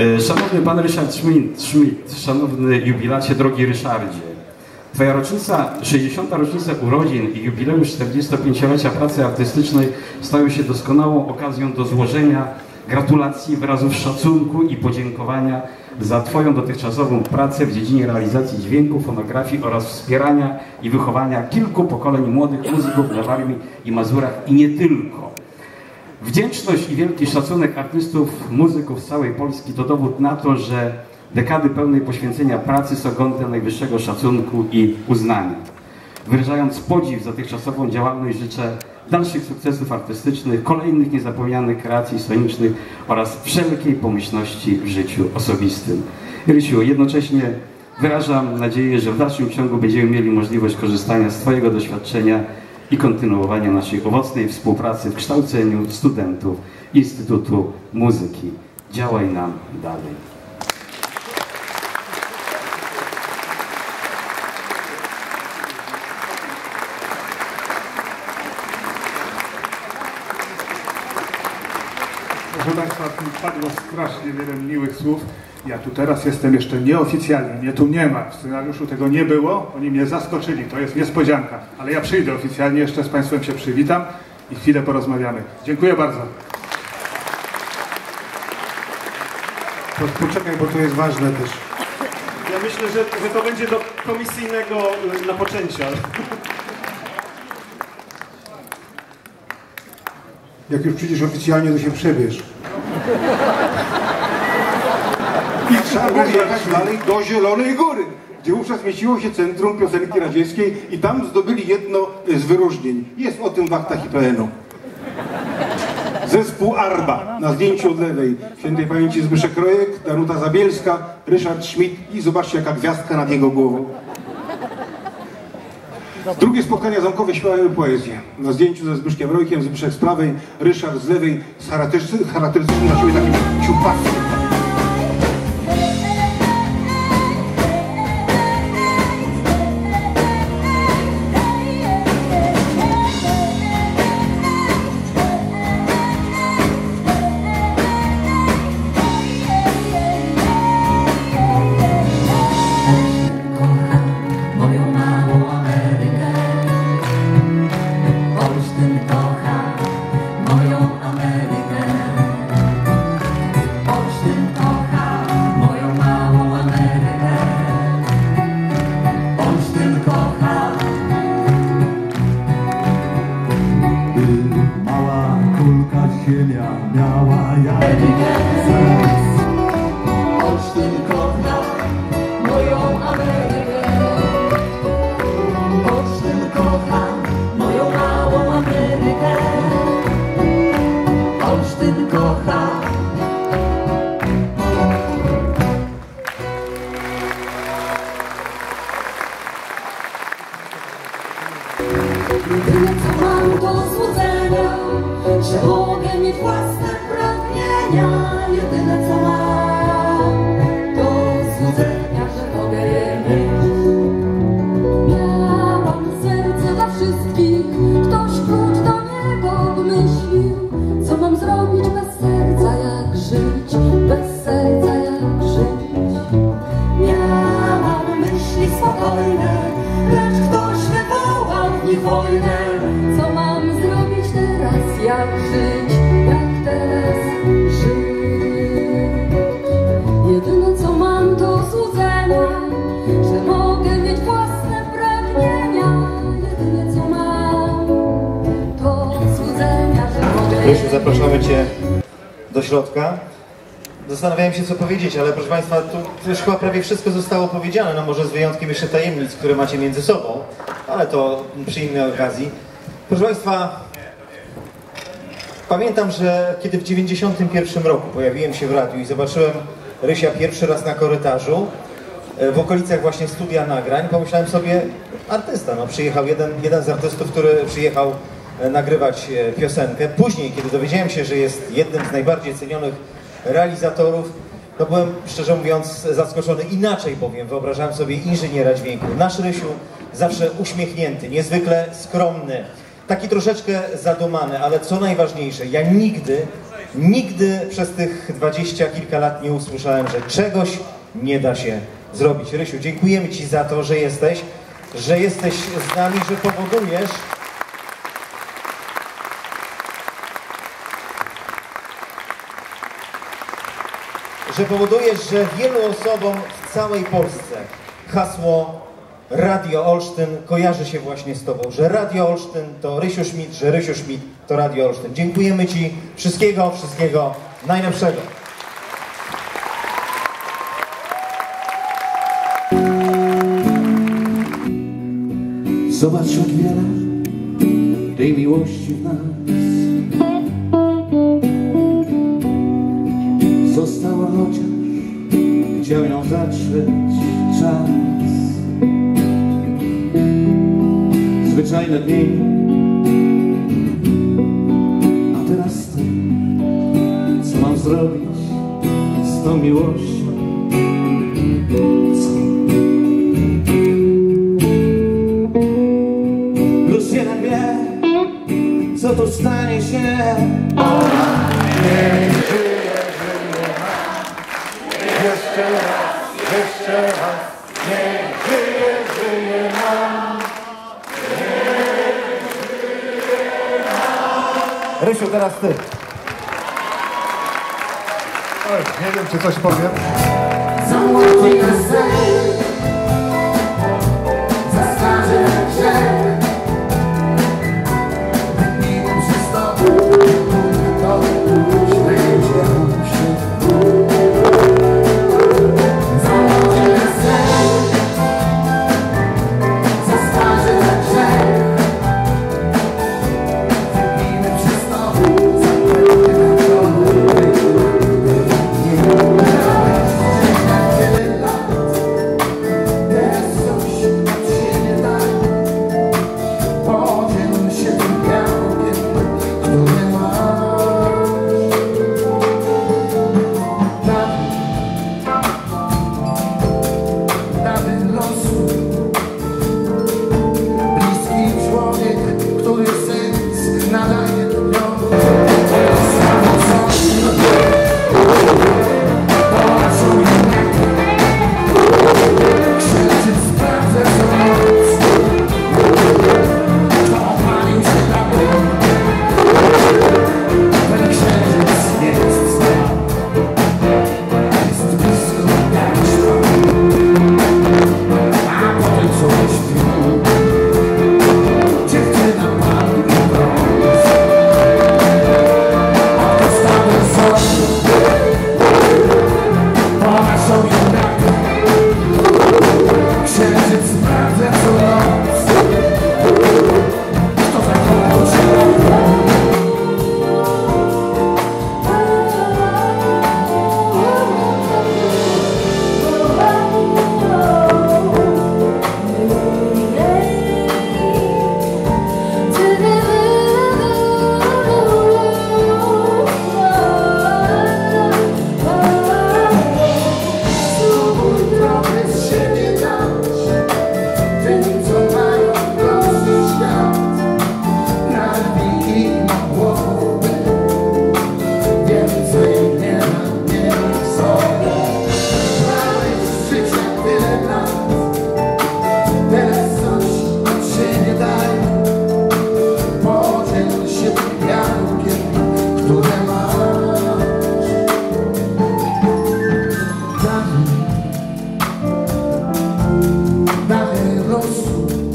Szanowny pan Ryszard Schmidt, szanowny jubilacie, drogi Ryszardzie, twoja rocznica, 60. rocznica urodzin i jubileusz 45-lecia pracy artystycznej stają się doskonałą okazją do złożenia gratulacji, wyrazów szacunku i podziękowania za twoją dotychczasową pracę w dziedzinie realizacji dźwięku, fonografii oraz wspierania i wychowania kilku pokoleń młodych muzyków na Warmii i Mazurach i nie tylko. Wdzięczność i wielki szacunek artystów, muzyków z całej Polski to dowód na to, że dekady pełnej poświęcenia pracy są godne najwyższego szacunku i uznania. Wyrażając podziw za dotychczasową działalność, życzę dalszych sukcesów artystycznych, kolejnych niezapomnianych kreacji scenicznych oraz wszelkiej pomyślności w życiu osobistym. Rysiu, jednocześnie wyrażam nadzieję, że w dalszym ciągu będziemy mieli możliwość korzystania z twojego doświadczenia i kontynuowania naszej owocnej współpracy w kształceniu studentów Instytutu Muzyki. Działaj nam dalej. Proszę Państwa, tu padło strasznie wiele miłych słów. Ja tu teraz jestem jeszcze nieoficjalnie, mnie tu nie ma, w scenariuszu tego nie było, oni mnie zaskoczyli, to jest niespodzianka, ale ja przyjdę oficjalnie, jeszcze z Państwem się przywitam i chwilę porozmawiamy. Dziękuję bardzo. Poczekaj, bo to jest ważne też. Ja myślę, że to będzie do komisyjnego napoczęcia. Jak już przyjdziesz oficjalnie, to się przebierz. I trzeba było jechać dalej do Zielonej Góry, gdzie wówczas mieściło się Centrum Piosenki Radzieckiej i tam zdobyli jedno z wyróżnień. Jest o tym w aktach IPN-u. Zespół Arba, na zdjęciu od lewej. Świętej pamięci Zbyszek Rojek, Danuta Zabielska, Ryszard Schmidt i zobaczcie jaka gwiazdka nad jego głową. Drugie spotkania zamkowe śpiewały poezję. Na zdjęciu ze Zbyszkiem Rojkiem, Zbyszek z prawej, Ryszard z lewej, z charakterystycznym na siebie takim ciupasem. Jedyne co mam do złudzenia, że mogę mieć własne pragnienia. Jedyne co mam do złudzenia, że mogę je mieć. Miałam serce dla wszystkich, ktoś klucz do niego wymyślił. Co mam zrobić bez serca, jak żyć, bez serca jak żyć. Miałam myśli spokojne, lecz ktoś wywołał w nich wojnę. Co mam zrobić teraz, jak żyć, jak teraz żyć? Jedyne co mam do złudzenia, że mogę mieć własne pragnienia. Jedyne co mam to złudzenia, że mogę... Rysiu, zapraszamy Cię do środka. Zastanawiałem się, co powiedzieć, ale proszę Państwa, tu już chyba prawie wszystko zostało powiedziane, no może z wyjątkiem jeszcze tajemnic, które macie między sobą, ale to przy innej okazji. Proszę Państwa, pamiętam, że kiedy w 1991 roku pojawiłem się w radiu i zobaczyłem Rysia pierwszy raz na korytarzu, w okolicach właśnie studia nagrań, pomyślałem sobie, artysta, no przyjechał jeden z artystów, który przyjechał nagrywać piosenkę. Później, kiedy dowiedziałem się, że jest jednym z najbardziej cenionych realizatorów, to byłem, szczerze mówiąc, zaskoczony. Inaczej bowiem wyobrażałem sobie inżyniera dźwięku. Nasz Rysiu zawsze uśmiechnięty, niezwykle skromny, taki troszeczkę zadumany, ale co najważniejsze, ja nigdy Nigdy przez tych 20 kilka lat nie usłyszałem, że czegoś nie da się zrobić. Rysiu, dziękujemy Ci za to, że jesteś z nami, że powodujesz, że wielu osobom w całej Polsce hasło Radio Olsztyn kojarzy się właśnie z Tobą, że Radio Olsztyn to Rysiu Schmidt, że Rysiu Schmidt to Radio Olsztyn. Dziękujemy Ci, wszystkiego najlepszego. Zobacz, jak wiele tej miłości w nas zostało, chociaż chciał ją zatrzeć czas. Zwyczajne dni, a teraz ty, co mam zrobić z tą miłością? Co? Plus jeden wie, co tu stanie się. Niech żyje, żyje nam. Jeszcze raz, niech żyje, żyje nam. Rysiu, teraz Ty. Oj, nie wiem, czy coś powiem. Zamknij na sen, zastarzy grzech. Wypijmy przez to, to będzie się. Zamknij na sen, zastarzy grzech. Wypijmy przez to, zapewne to Damy losu